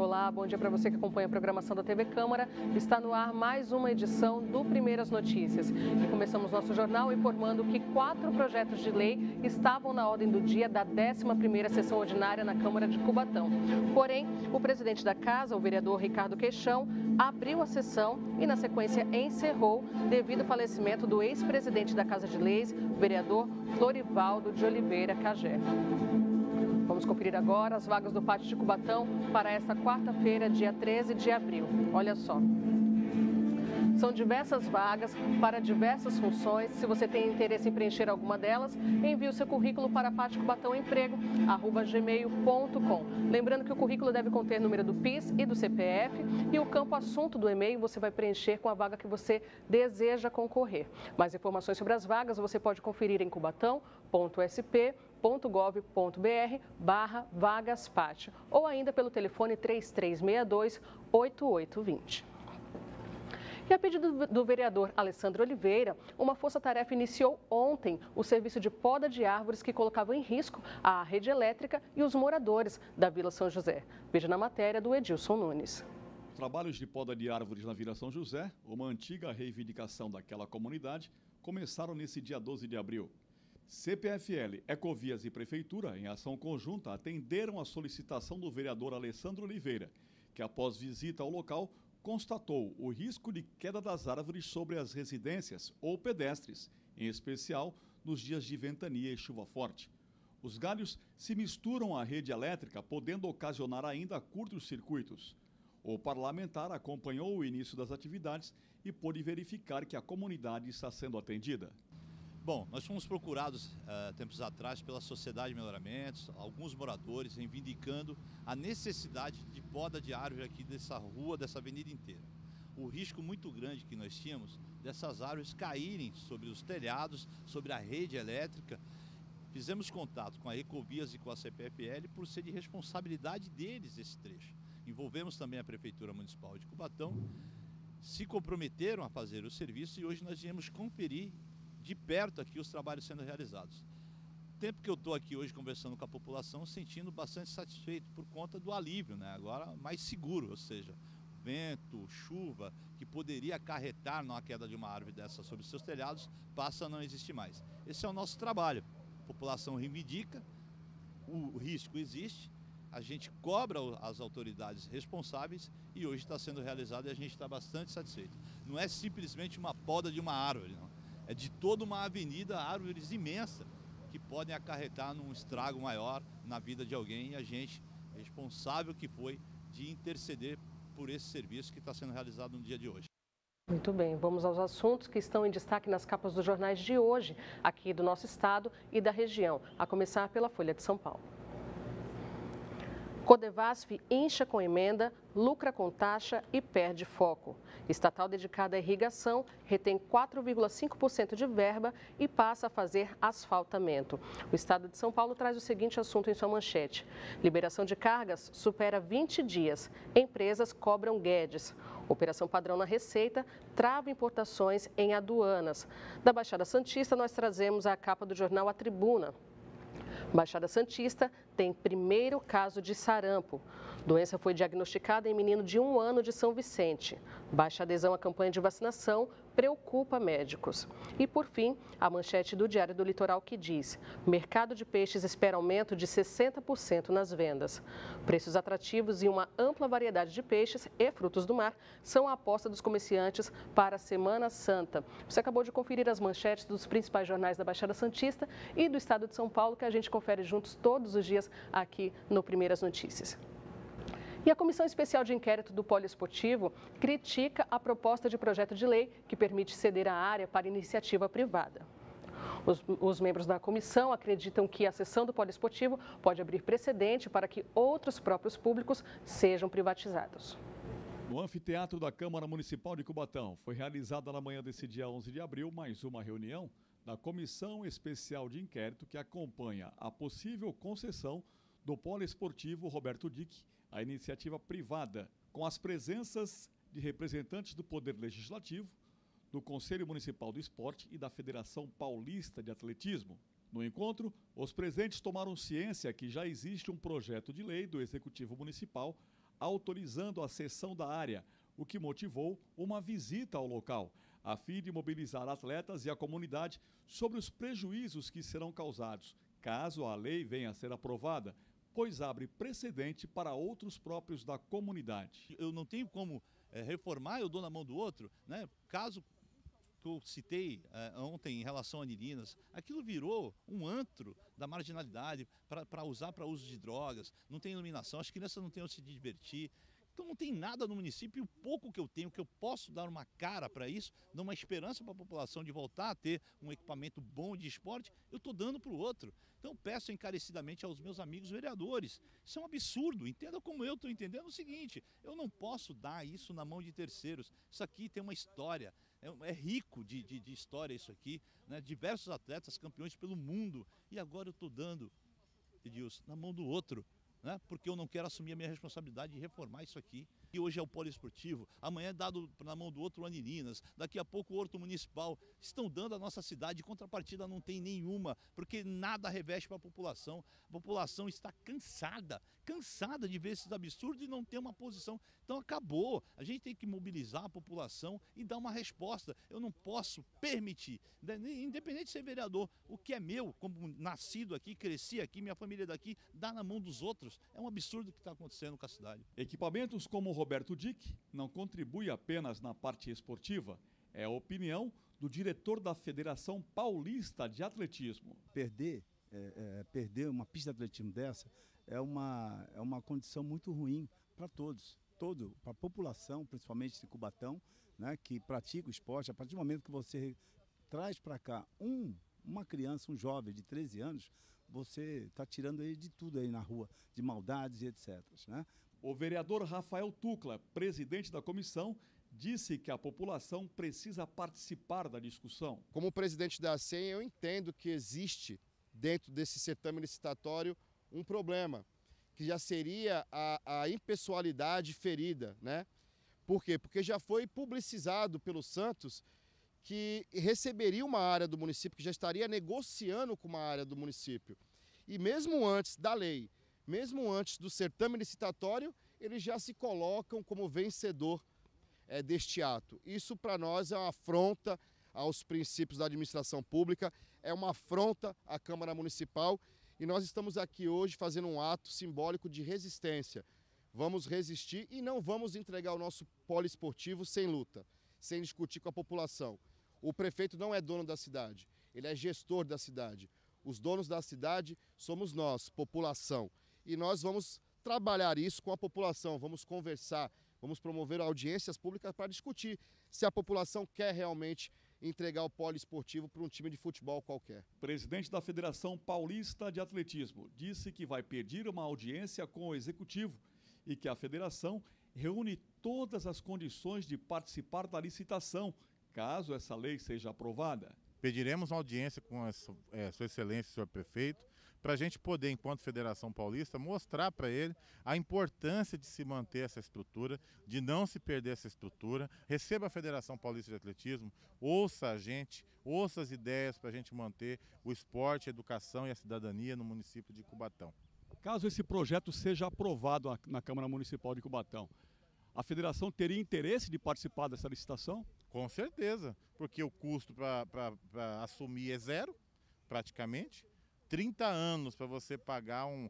Olá, bom dia para você que acompanha a programação da TV Câmara. Está no ar mais uma edição do Primeiras Notícias. E começamos nosso jornal informando que 4 projetos de lei estavam na ordem do dia da 11ª sessão ordinária na Câmara de Cubatão. Porém, o presidente da Casa, o vereador Ricardo Queixão, abriu a sessão e, na sequência, encerrou devido ao falecimento do ex-presidente da Casa de Leis, o vereador Florivaldo de Oliveira Cagé. Vamos conferir agora as vagas do Pátio de Cubatão para esta quarta-feira, dia 13 de abril. Olha só. São diversas vagas para diversas funções. Se você tem interesse em preencher alguma delas, envie o seu currículo para patiocubatãoemprego@gmail.com. Lembrando que o currículo deve conter número do PIS e do CPF e o campo assunto do e-mail você vai preencher com a vaga que você deseja concorrer. Mais informações sobre as vagas você pode conferir em cubatão.sp.gov.br/vagaspat ou ainda pelo telefone 3362-8820. E a pedido do vereador Alessandro Oliveira, uma força-tarefa iniciou ontem o serviço de poda de árvores que colocava em risco a rede elétrica e os moradores da Vila São José. Veja na matéria do Edilson Nunes. Trabalhos de poda de árvores na Vila São José, uma antiga reivindicação daquela comunidade, começaram nesse dia 12 de abril. CPFL, Ecovias e Prefeitura, em ação conjunta, atenderam a solicitação do vereador Alessandro Oliveira, que após visita ao local, constatou o risco de queda das árvores sobre as residências ou pedestres, em especial nos dias de ventania e chuva forte. Os galhos se misturam à rede elétrica, podendo ocasionar ainda curtos-circuitos. O parlamentar acompanhou o início das atividades e pôde verificar que a comunidade está sendo atendida. Bom, nós fomos procurados tempos atrás pela Sociedade de Melhoramentos, alguns moradores reivindicando a necessidade de poda de árvore aqui dessa rua, dessa avenida inteira. O risco muito grande que nós tínhamos dessas árvores caírem sobre os telhados, sobre a rede elétrica. Fizemos contato com a Ecovias e com a CPFL por ser de responsabilidade deles esse trecho. Envolvemos também a Prefeitura Municipal de Cubatão, se comprometeram a fazer o serviço e hoje nós viemos conferir de perto aqui os trabalhos sendo realizados. O tempo que eu estou aqui hoje conversando com a população, sentindo bastante satisfeito por conta do alívio, né? Agora mais seguro, ou seja, vento, chuva, que poderia acarretar na queda de uma árvore dessa sobre seus telhados, passa a não existir mais. Esse é o nosso trabalho. A população reivindica, o risco existe, a gente cobra as autoridades responsáveis e hoje está sendo realizado e a gente está bastante satisfeito. Não é simplesmente uma poda de uma árvore, não. É de toda uma avenida, árvores imensas, que podem acarretar num estrago maior na vida de alguém e a gente, responsável que foi, de interceder por esse serviço que está sendo realizado no dia de hoje. Muito bem, vamos aos assuntos que estão em destaque nas capas dos jornais de hoje, aqui do nosso estado e da região, a começar pela Folha de São Paulo. Codevasf incha com emenda, lucra com taxa e perde foco. Estatal dedicada à irrigação retém 4,5% de verba e passa a fazer asfaltamento. O Estado de São Paulo traz o seguinte assunto em sua manchete. Liberação de cargas supera 20 dias. Empresas cobram Guedes. Operação padrão na Receita trava importações em aduanas. Da Baixada Santista, nós trazemos a capa do jornal A Tribuna. Baixada Santista tem primeiro caso de sarampo. Doença foi diagnosticada em menino de 1 ano de São Vicente. Baixa adesão à campanha de vacinação preocupa médicos. E, por fim, a manchete do Diário do Litoral que diz: mercado de peixes espera aumento de 60% nas vendas. Preços atrativos e uma ampla variedade de peixes e frutos do mar são a aposta dos comerciantes para a Semana Santa. Você acabou de conferir as manchetes dos principais jornais da Baixada Santista e do Estado de São Paulo, que a gente confere juntos todos os dias aqui no Primeiras Notícias. E a Comissão Especial de Inquérito do Poliesportivo critica a proposta de projeto de lei que permite ceder a área para iniciativa privada. Os membros da comissão acreditam que a cessão do poliesportivo pode abrir precedente para que outros próprios públicos sejam privatizados. No anfiteatro da Câmara Municipal de Cubatão, foi realizada na manhã desse dia 11 de abril mais uma reunião da Comissão Especial de Inquérito que acompanha a possível concessão do poliesportivo Roberto Dick, a iniciativa privada, com as presenças de representantes do Poder Legislativo, do Conselho Municipal do Esporte e da Federação Paulista de Atletismo. No encontro, os presentes tomaram ciência que já existe um projeto de lei do Executivo Municipal autorizando a cessão da área, o que motivou uma visita ao local, a fim de mobilizar atletas e a comunidade sobre os prejuízos que serão causados, caso a lei venha a ser aprovada, pois abre precedente para outros próprios da comunidade. Eu não tenho como reformar, eu dou na mão do outro, né? Caso que eu citei ontem em relação a Anilinas, aquilo virou um antro da marginalidade para usar para uso de drogas, não tem iluminação, as crianças não têm onde se divertir. Então não tem nada no município, e o pouco que eu tenho, que eu posso dar uma cara para isso, dar uma esperança para a população de voltar a ter um equipamento bom de esporte, eu estou dando para o outro. Então peço encarecidamente aos meus amigos vereadores, isso é um absurdo, entenda como eu estou entendendo o seguinte, eu não posso dar isso na mão de terceiros, isso aqui tem uma história, é rico de história isso aqui, né? Diversos atletas campeões pelo mundo, e agora eu estou dando, Edilson, na mão do outro. Né? Porque eu não quero assumir a minha responsabilidade de reformar isso aqui. E hoje é o poliesportivo, amanhã é dado na mão do outro o Anilinas, daqui a pouco o Horto Municipal. Estão dando à nossa cidade, contrapartida não tem nenhuma, porque nada reveste para a população. A população está cansada de ver esses absurdos e não ter uma posição. Então acabou, a gente tem que mobilizar a população e dar uma resposta. Eu não posso permitir, independente de ser vereador, o que é meu, como nascido aqui, cresci aqui, minha família é daqui, dá na mão dos outros. É um absurdo o que está acontecendo com a cidade. Equipamentos como o Roberto Dick não contribuem apenas na parte esportiva. É a opinião do diretor da Federação Paulista de Atletismo. Perder uma pista de atletismo dessa é uma condição muito ruim para todos. Para a população, principalmente de Cubatão, né, que pratica o esporte. A partir do momento que você traz para cá uma criança, um jovem de 13 anos, você está tirando ele de tudo aí na rua, de maldades e etc. Né? O vereador Rafael Tucla, presidente da comissão, disse que a população precisa participar da discussão. Como presidente da ACEM, eu entendo que existe dentro desse certame licitatório um problema, que já seria a impessoalidade ferida, né? Por quê? Porque já foi publicizado pelo Santos que receberia uma área do município, que já estaria negociando com uma área do município. E mesmo antes da lei, mesmo antes do certame licitatório, eles já se colocam como vencedor deste ato. Isso para nós é uma afronta aos princípios da administração pública, é uma afronta à Câmara Municipal e nós estamos aqui hoje fazendo um ato simbólico de resistência. Vamos resistir e não vamos entregar o nosso poliesportivo sem luta, sem discutir com a população. O prefeito não é dono da cidade, ele é gestor da cidade. Os donos da cidade somos nós, população. E nós vamos trabalhar isso com a população, vamos conversar, vamos promover audiências públicas para discutir se a população quer realmente entregar o poliesportivo para um time de futebol qualquer. O presidente da Federação Paulista de Atletismo disse que vai pedir uma audiência com o executivo e que a federação reúne todas as condições de participar da licitação, caso essa lei seja aprovada. Pediremos uma audiência com a Sua Excelência, senhor prefeito, para a gente poder, enquanto Federação Paulista, mostrar para ele a importância de se manter essa estrutura, de não se perder essa estrutura. Receba a Federação Paulista de Atletismo, ouça a gente, ouça as ideias para a gente manter o esporte, a educação e a cidadania no município de Cubatão. Caso esse projeto seja aprovado na Câmara Municipal de Cubatão, a federação teria interesse de participar dessa licitação? Com certeza, porque o custo para assumir é zero, praticamente. 30 anos para você pagar um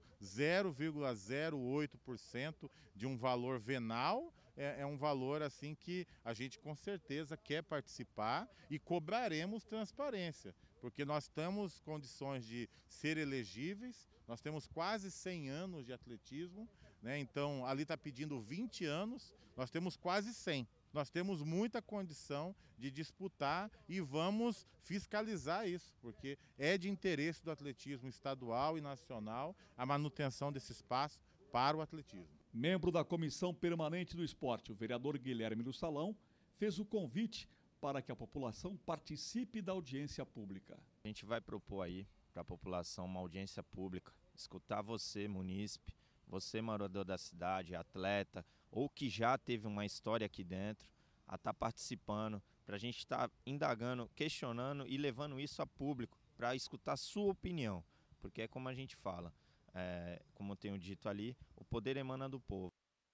0,08% de um valor venal, é um valor assim que a gente com certeza quer participar e cobraremos transparência, porque nós temos condições de ser elegíveis, nós temos quase 100 anos de atletismo, né? Então ali está pedindo 20 anos, nós temos quase 100. Nós temos muita condição de disputar e vamos fiscalizar isso, porque é de interesse do atletismo estadual e nacional a manutenção desse espaço para o atletismo. Membro da Comissão Permanente do Esporte, o vereador Guilherme do Salão, fez o convite para que a população participe da audiência pública. A gente vai propor aí para a população uma audiência pública, escutar você, munícipe, você, morador da cidade, atleta, ou que já teve uma história aqui dentro, a estar participando, para a gente estar indagando, questionando e levando isso a público, para escutar sua opinião. Porque é como a gente fala, como eu tenho dito ali, o poder emana do povo.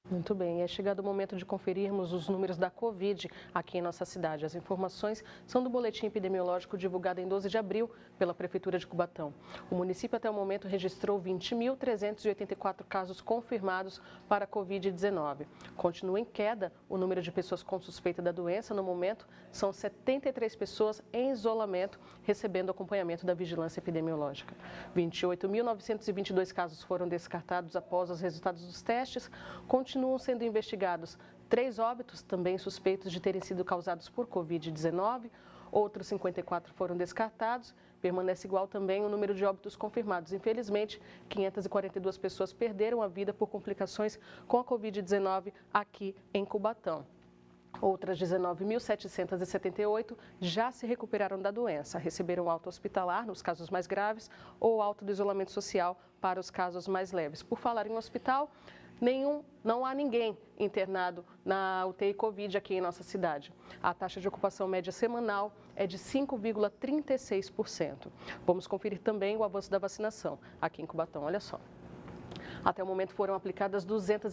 Muito bem, é chegado o momento de conferirmos os números da Covid aqui em nossa cidade. As informações são do boletim epidemiológico divulgado em 12 de abril pela Prefeitura de Cubatão. O município até o momento registrou 20.384 casos confirmados para a Covid-19. Continua em queda o número de pessoas com suspeita da doença. No momento, são 73 pessoas em isolamento, recebendo acompanhamento da vigilância epidemiológica. 28.922 casos foram descartados após os resultados dos testes. Continuam sendo investigados 3 óbitos, também suspeitos de terem sido causados por Covid-19. Outros 54 foram descartados. Permanece igual também o número de óbitos confirmados. Infelizmente, 542 pessoas perderam a vida por complicações com a Covid-19 aqui em Cubatão. Outras 19.778 já se recuperaram da doença, receberam alta hospitalar nos casos mais graves ou alta do isolamento social para os casos mais leves. Por falar em hospital, não há ninguém internado na UTI Covid aqui em nossa cidade. A taxa de ocupação média semanal é de 5,36%. Vamos conferir também o avanço da vacinação aqui em Cubatão, olha só. Até o momento foram aplicadas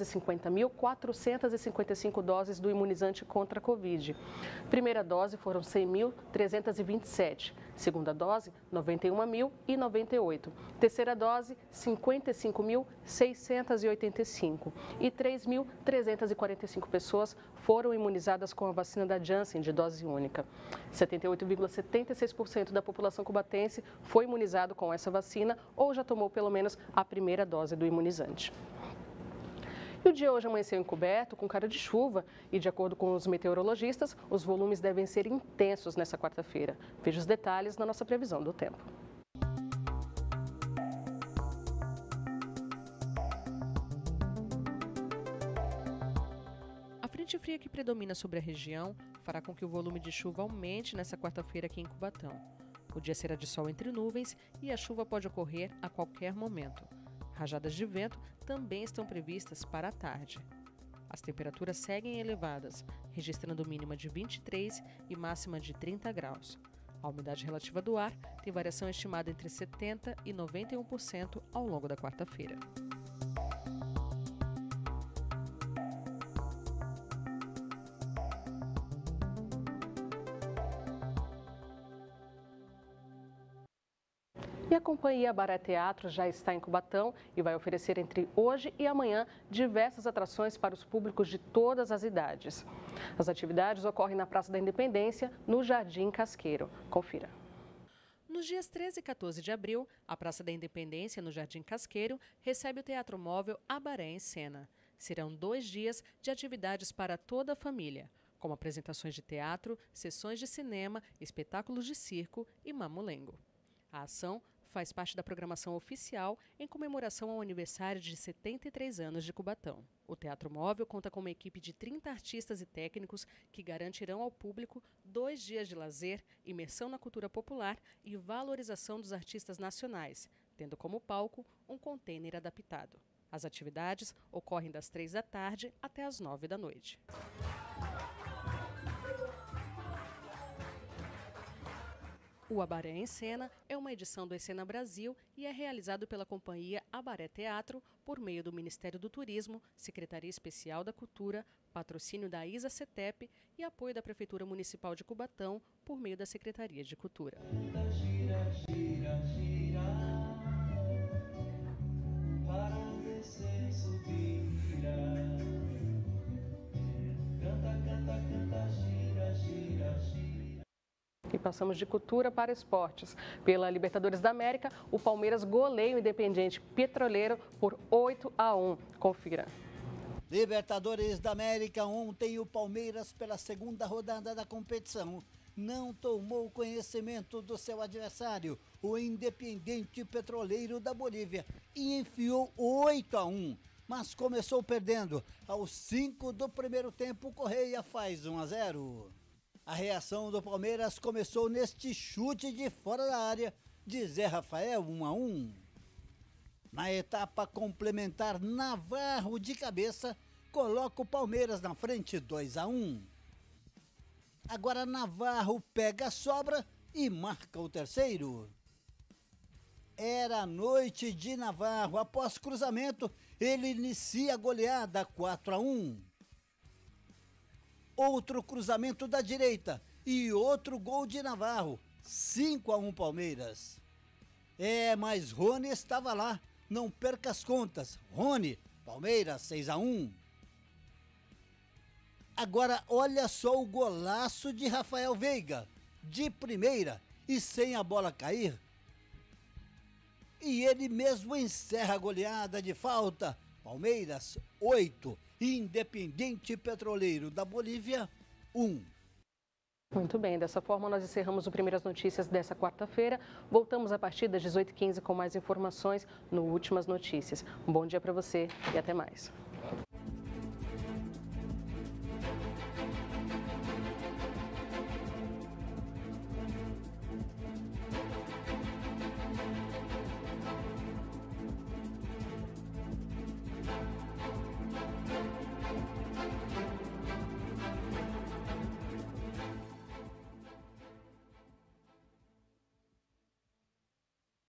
250.455 doses do imunizante contra a Covid. Primeira dose foram 100.327. Segunda dose, 91.098. Terceira dose, 55.685. E 3.345 pessoas foram imunizadas com a vacina da Janssen de dose única. 78,76% da população cubatense foi imunizado com essa vacina ou já tomou pelo menos a primeira dose do imunizante. E o dia hoje amanheceu encoberto, com cara de chuva, e de acordo com os meteorologistas, os volumes devem ser intensos nessa quarta-feira. Veja os detalhes na nossa previsão do tempo. A frente fria que predomina sobre a região fará com que o volume de chuva aumente nessa quarta-feira aqui em Cubatão. O dia será de sol entre nuvens e a chuva pode ocorrer a qualquer momento. Rajadas de vento também estão previstas para a tarde. As temperaturas seguem elevadas, registrando mínima de 23 e máxima de 30 graus. A umidade relativa do ar tem variação estimada entre 70% e 91% ao longo da quarta-feira. E a companhia Abaré Teatro já está em Cubatão e vai oferecer entre hoje e amanhã diversas atrações para os públicos de todas as idades. As atividades ocorrem na Praça da Independência, no Jardim Casqueiro. Confira. Nos dias 13 e 14 de abril, a Praça da Independência, no Jardim Casqueiro, recebe o Teatro Móvel Abaré em Cena. Serão 2 dias de atividades para toda a família, como apresentações de teatro, sessões de cinema, espetáculos de circo e mamulengo. A ação faz parte da programação oficial em comemoração ao aniversário de 73 anos de Cubatão. O Teatro Móvel conta com uma equipe de 30 artistas e técnicos que garantirão ao público 2 dias de lazer, imersão na cultura popular e valorização dos artistas nacionais, tendo como palco um container adaptado. As atividades ocorrem das 3 da tarde até as 9 da noite. O Abaré em Cena é uma edição do Ecena Brasil e é realizado pela companhia Abaré Teatro por meio do Ministério do Turismo, Secretaria Especial da Cultura, patrocínio da ISA-CETEP e apoio da Prefeitura Municipal de Cubatão por meio da Secretaria de Cultura. Gira, gira, gira, para descer, subira. Canta, canta, canta, gira, gira, gira. E passamos de cultura para esportes. Pela Libertadores da América, o Palmeiras goleia o Independiente Petroleiro por 8-1. Confira. Libertadores da América, ontem o Palmeiras, pela segunda rodada da competição, não tomou conhecimento do seu adversário, o Independiente Petroleiro da Bolívia, e enfiou 8-1. Mas começou perdendo. Aos 5 do primeiro tempo, o Correia faz 1-0. A reação do Palmeiras começou neste chute de fora da área de Zé Rafael, 1-1. Na etapa complementar, Navarro de cabeça coloca o Palmeiras na frente, 2-1. Agora Navarro pega a sobra e marca o terceiro. Era a noite de Navarro. Após cruzamento, Ele inicia a goleada 4-1. Outro cruzamento da direita e outro gol de Navarro, 5-1 Palmeiras. Mas Rony estava lá, não perca as contas. Rony, Palmeiras 6-1. Agora olha só o golaço de Rafael Veiga, de primeira e sem a bola cair. E ele mesmo encerra a goleada de falta. Palmeiras 8, Independiente Petroleiro da Bolívia 1. Muito bem, dessa forma nós encerramos o Primeiras Notícias dessa quarta-feira. Voltamos a partir das 18h15 com mais informações no Últimas Notícias. Um bom dia para você e até mais.